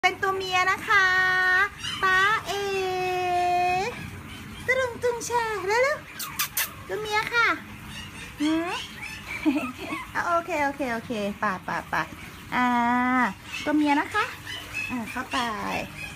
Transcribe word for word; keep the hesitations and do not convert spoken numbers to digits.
เป็นตัวเมียนะคะตาเอตึงตึงแช่แล้วลูกตัวเมียค่ะหืม โอเคโอเคโอเคป่าป่าป่าอ่าตัวเมียนะคะอ่าเข้าไป